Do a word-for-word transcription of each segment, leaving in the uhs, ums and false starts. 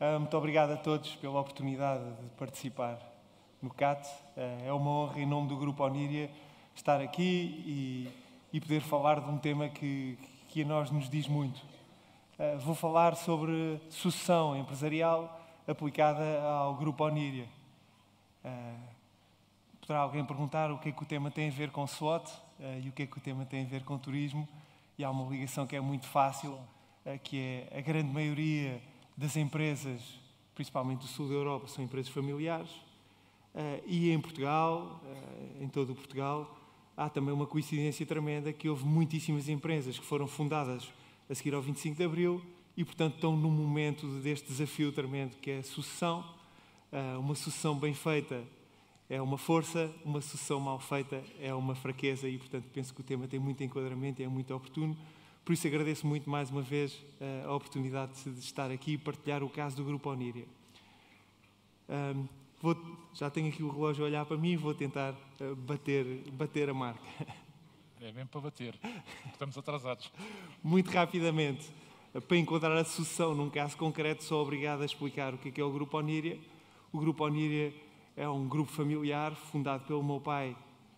Uh, muito obrigado a todos pela oportunidade de participar no C A T. Uh, é uma honra, em nome do Grupo Oníria, estar aqui e, e poder falar de um tema que, que a nós nos diz muito. Uh, vou falar sobre sucessão empresarial aplicada ao Grupo Oníria. Uh, poderá alguém perguntar o que é que o tema tem a ver com SWOT uh, e o que é que o tema tem a ver com turismo. E há uma ligação que é muito fácil, uh, que é a grande maioria das empresas, principalmente do sul da Europa, são empresas familiares. Uh, e em Portugal, uh, em todo o Portugal, há também uma coincidência tremenda que houve muitíssimas empresas que foram fundadas a seguir ao vinte e cinco de Abril e, portanto, estão num momento deste desafio tremendo que é a sucessão. Uh, uma sucessão bem feita é uma força, uma sucessão mal feita é uma fraqueza e, portanto, penso que o tema tem muito enquadramento e é muito oportuno. Por isso agradeço muito mais uma vez uh, a oportunidade de estar aqui e partilhar o caso do Grupo Oníria. Um, vou, já tenho aqui o relógio a olhar para mim e vou tentar uh, bater, bater a marca. É bem para bater, estamos atrasados. Muito rapidamente, uh, para enquadrar a sucessão num caso concreto, sou obrigado a explicar o que é, que é o Grupo Oníria. O Grupo Oníria é um grupo familiar fundado pelo meu pai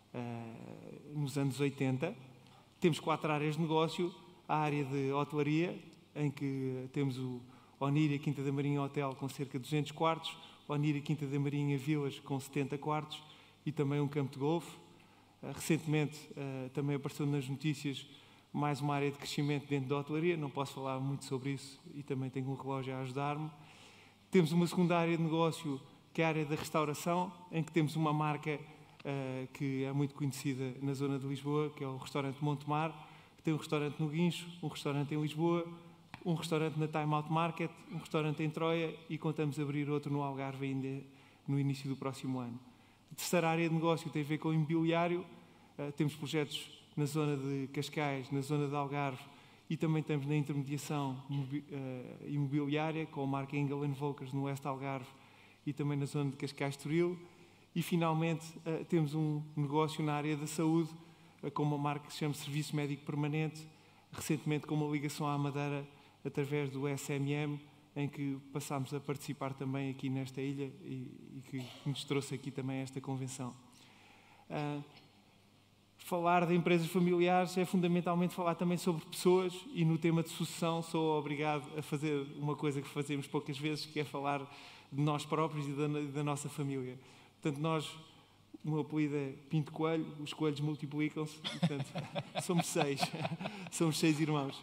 uh, nos anos oitenta. Temos quatro áreas de negócio. A área de hotelaria, em que temos o Oníria Quinta da Marinha Hotel com cerca de duzentos quartos, Oníria Quinta da Marinha Vilas com setenta quartos e também um campo de golfe. Recentemente também apareceu nas notícias mais uma área de crescimento dentro da hotelaria, não posso falar muito sobre isso e também tenho um relógio a ajudar-me. Temos uma segunda área de negócio, que é a área da restauração, em que temos uma marca que é muito conhecida na zona de Lisboa, que é o restaurante Montemar. Tem um restaurante no Guincho, um restaurante em Lisboa, um restaurante na Time Out Market, um restaurante em Troia e contamos abrir outro no Algarve ainda no início do próximo ano. A terceira área de negócio tem a ver com o imobiliário. Uh, temos projetos na zona de Cascais, na zona de Algarve e também estamos na intermediação uh, imobiliária com a marca Engel and Volkers no Oeste Algarve e também na zona de Cascais-Toril. E finalmente uh, temos um negócio na área da saúde com uma marca que se chama Serviço Médico Permanente, recentemente com uma ligação à Madeira através do S M M, em que passámos a participar também aqui nesta ilha e, e que nos trouxe aqui também esta convenção. Uh, falar de empresas familiares é fundamentalmente falar também sobre pessoas e no tema de sucessão sou obrigado a fazer uma coisa que fazemos poucas vezes, que é falar de nós próprios e da, da nossa família. Portanto, nós... O meu apelido é Pinto Coelho, os coelhos multiplicam-se, portanto, somos seis, somos seis irmãos.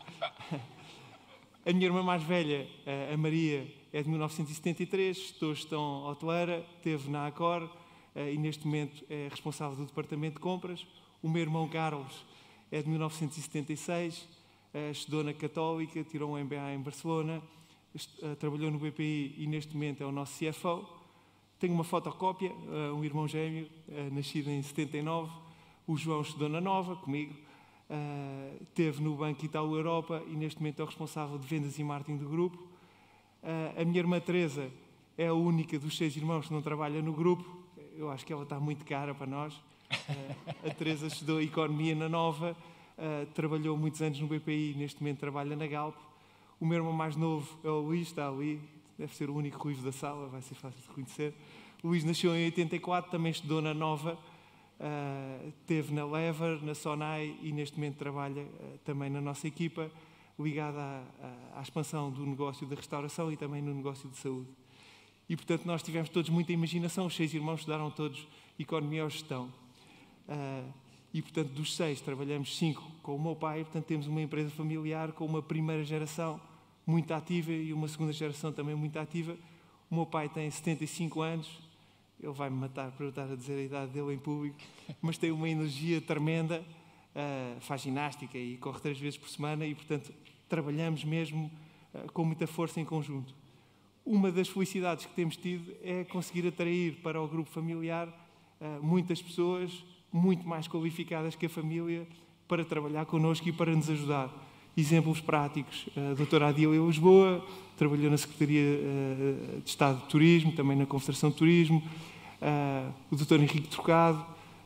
A minha irmã mais velha, a Maria, é de mil novecentos e setenta e três, estou gestão hoteleira, esteve na Accor e neste momento é responsável do departamento de compras. O meu irmão Carlos é de mil novecentos e setenta e seis, estudou na Católica, tirou um M B A em Barcelona, trabalhou no B P I e neste momento é o nosso C F O. Tenho uma fotocópia, uh, um irmão gêmeo, uh, nascido em setenta e nove. O João estudou na Nova, comigo. Uh, esteve no Banco Itaú Europa e neste momento é o responsável de vendas e marketing do grupo. Uh, a minha irmã Teresa é a única dos seis irmãos que não trabalha no grupo. Eu acho que ela está muito cara para nós. Uh, a Teresa estudou Economia na Nova, uh, trabalhou muitos anos no B P I e neste momento trabalha na Galp. O meu irmão mais novo é o Luís, está ali. Deve ser o único ruivo da sala, vai ser fácil de reconhecer. O Luís nasceu em oitenta e quatro, também estudou na Nova, uh, esteve na Lever, na Sonai e neste momento trabalha uh, também na nossa equipa, ligada à, à, à expansão do negócio da restauração e também no negócio de saúde. E, portanto, nós tivemos todos muita imaginação, os seis irmãos estudaram todos Economia ou Gestão. Uh, e, portanto, dos seis, trabalhamos cinco com o meu pai, portanto, temos uma empresa familiar com uma primeira geração muito ativa e uma segunda geração também muito ativa. O meu pai tem setenta e cinco anos, ele vai-me matar por eu estar a dizer a idade dele em público, mas tem uma energia tremenda, uh, faz ginástica e corre três vezes por semana e, portanto, trabalhamos mesmo uh, com muita força em conjunto. Uma das felicidades que temos tido é conseguir atrair para o grupo familiar uh, muitas pessoas muito mais qualificadas que a família para trabalhar connosco e para nos ajudar. Exemplos práticos, a doutora Adília Lisboa trabalhou na Secretaria de Estado de Turismo, também na Confederação de Turismo, o doutor Henrique Trocado,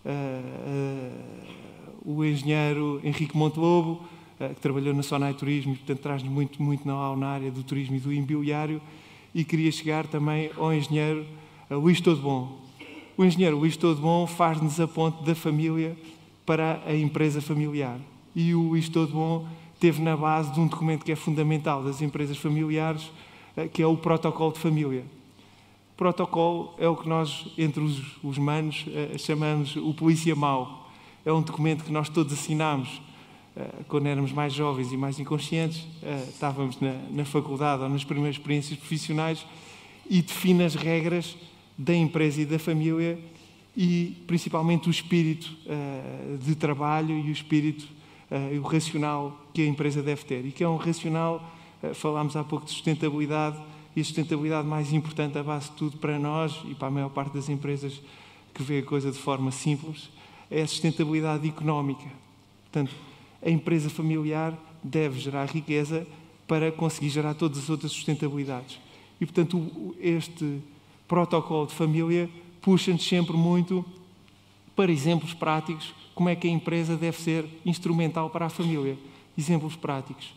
o engenheiro Henrique Montelobo, que trabalhou na Sonai Turismo e, portanto, traz-nos muito, muito know-how na área do turismo e do imobiliário, e queria chegar também ao engenheiro Luís Todebon. O engenheiro Luís Todebon faz-nos a ponte da família para a empresa familiar. E o Luís Todebon teve na base de um documento que é fundamental das empresas familiares, que é o protocolo de família. O protocolo é o que nós, entre os, os manos, chamamos o polícia mau. É um documento que nós todos assinámos quando éramos mais jovens e mais inconscientes, estávamos na, na faculdade ou nas primeiras experiências profissionais, e define as regras da empresa e da família e principalmente o espírito uh, de trabalho e o espírito uh, e o racional que a empresa deve ter. E que é um racional, uh, falámos há pouco de sustentabilidade, e a sustentabilidade mais importante, a base de tudo para nós e para a maior parte das empresas que vê a coisa de forma simples, é a sustentabilidade económica. Portanto, a empresa familiar deve gerar riqueza para conseguir gerar todas as outras sustentabilidades. E, portanto, este protocolo de família puxa-nos sempre muito para exemplos práticos, como é que a empresa deve ser instrumental para a família. Exemplos práticos.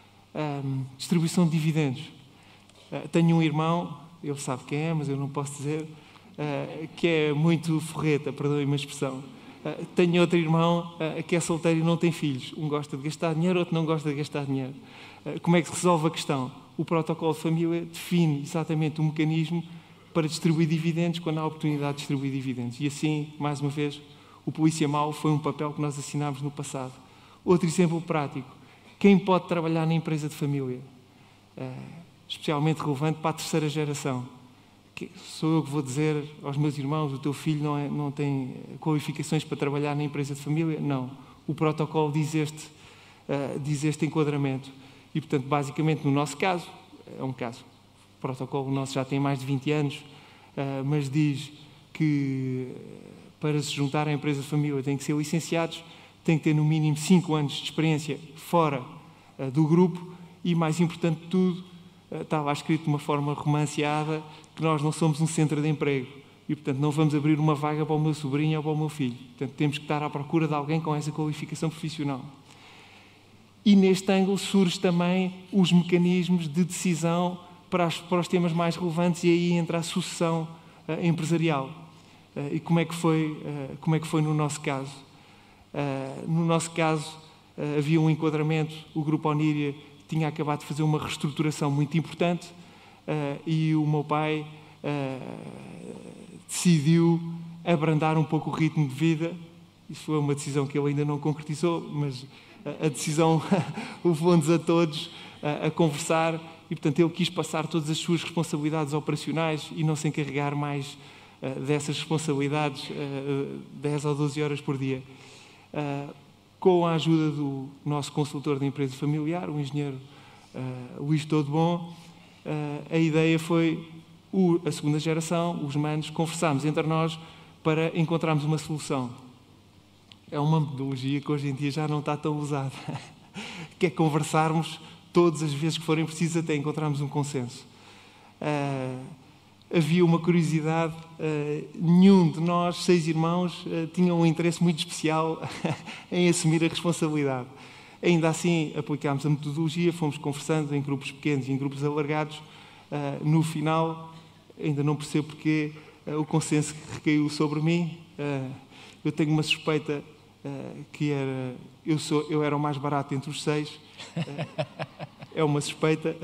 Um, distribuição de dividendos. Uh, tenho um irmão, ele sabe quem é, mas eu não posso dizer, uh, que é muito forreta, perdoem-me a expressão. Uh, tenho outro irmão uh, que é solteiro e não tem filhos. Um gosta de gastar dinheiro, outro não gosta de gastar dinheiro. Uh, como é que se resolve a questão? O protocolo de família define exatamente o mecanismo para distribuir dividendos quando há oportunidade de distribuir dividendos. E assim, mais uma vez, o polícia mau foi um papel que nós assinámos no passado. Outro exemplo prático. Quem pode trabalhar na empresa de família? Uh, especialmente relevante para a terceira geração. Que sou eu que vou dizer aos meus irmãos, o teu filho não, é, não tem qualificações para trabalhar na empresa de família? Não. O protocolo diz este, uh, diz este enquadramento. E, portanto, basicamente, no nosso caso, é um caso, o protocolo nosso já tem mais de vinte anos, uh, mas diz que para se juntar à empresa de família têm que ser licenciados, têm que ter no mínimo cinco anos de experiência fora uh, do grupo e, mais importante de tudo, uh, está lá escrito de uma forma romanceada que nós não somos um centro de emprego e, portanto, não vamos abrir uma vaga para o meu sobrinho ou para o meu filho. Portanto, temos que estar à procura de alguém com essa qualificação profissional. E neste ângulo surge também os mecanismos de decisão para, as, para os temas mais relevantes, e aí entra a sucessão uh, empresarial. Uh, e como é, que foi, uh, como é que foi no nosso caso? Uh, no nosso caso, uh, havia um enquadramento, o Grupo Oníria tinha acabado de fazer uma reestruturação muito importante uh, e o meu pai uh, decidiu abrandar um pouco o ritmo de vida. Isso foi uma decisão que ele ainda não concretizou, mas a decisão levou-nos a todos a, a conversar e, portanto, ele quis passar todas as suas responsabilidades operacionais e não se encarregar mais uh, dessas responsabilidades uh, dez ou doze horas por dia. Uh, com a ajuda do nosso consultor de empresa familiar, o engenheiro uh, Luís Todebon, uh, a ideia foi, o, a segunda geração, os manos, conversámos entre nós para encontrarmos uma solução. É uma metodologia que hoje em dia já não está tão usada, que é conversarmos todas as vezes que forem precisas até encontrarmos um consenso. Uh, havia uma curiosidade, uh, nenhum de nós, seis irmãos, uh, tinha um interesse muito especial em assumir a responsabilidade. Ainda assim, aplicámos a metodologia, fomos conversando em grupos pequenos e em grupos alargados. Uh, no final, ainda não percebo porque uh, o consenso recaiu sobre mim. Uh, eu tenho uma suspeita Uh, que era, eu, sou, eu era o mais barato entre os seis, uh, é uma suspeita.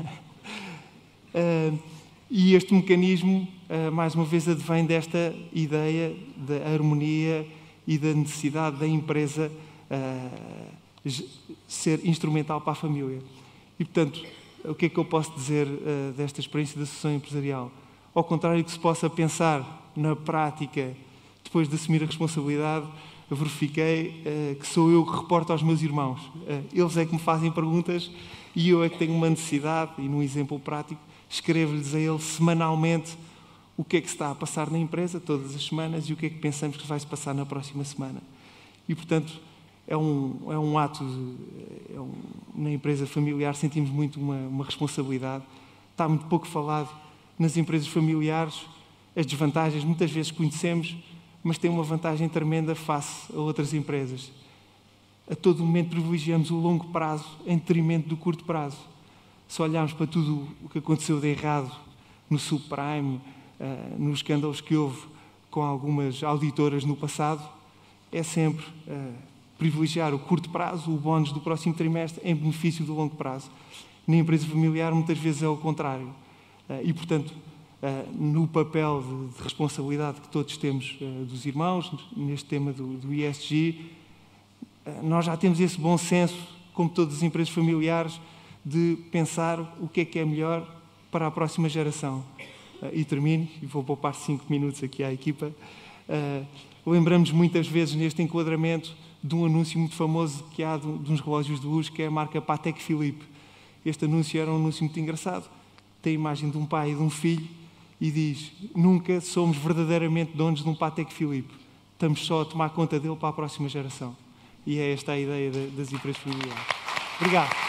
uh, e este mecanismo, uh, mais uma vez, advém desta ideia da harmonia e da necessidade da empresa uh, ser instrumental para a família. E, portanto, o que é que eu posso dizer uh, desta experiência da sucessão empresarial? Ao contrário que se possa pensar na prática, depois de assumir a responsabilidade, eu verifiquei uh, que sou eu que reporto aos meus irmãos. Uh, eles é que me fazem perguntas e eu é que tenho uma necessidade, e num exemplo prático, escrevo-lhes a eles semanalmente o que é que se está a passar na empresa, todas as semanas, e o que é que pensamos que vai se passar na próxima semana. E, portanto, é um, é um ato, de, é um, na empresa familiar sentimos muito uma, uma responsabilidade. Está muito pouco falado nas empresas familiares, as desvantagens muitas vezes conhecemos, mas tem uma vantagem tremenda face a outras empresas. A todo momento privilegiamos o longo prazo em detrimento do curto prazo. Se olharmos para tudo o que aconteceu de errado no subprime, uh, nos escândalos que houve com algumas auditoras no passado, é sempre uh, privilegiar o curto prazo, o bónus do próximo trimestre, em benefício do longo prazo. Na empresa familiar, muitas vezes é o contrário. Uh, e, portanto, uh, no papel de, de responsabilidade que todos temos uh, dos irmãos, neste tema do, do E S G, uh, nós já temos esse bom senso, como todas as empresas familiares, de pensar o que é que é melhor para a próxima geração. Uh, e termino, e vou poupar cinco minutos aqui à equipa. Uh, lembramos muitas vezes neste enquadramento de um anúncio muito famoso que há de, de uns relógios de luz, que é a marca Patek Philippe. Este anúncio era um anúncio muito engraçado. Tem a imagem de um pai e de um filho e diz: nunca somos verdadeiramente donos de um Patek Philippe. Estamos só a tomar conta dele para a próxima geração. E é esta a ideia de, das empresas familiares. Obrigado.